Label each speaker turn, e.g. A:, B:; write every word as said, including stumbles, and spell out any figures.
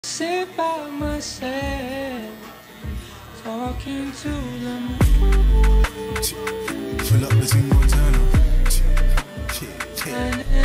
A: Sit by myself, talking to them.
B: Fill up the team, more turn up.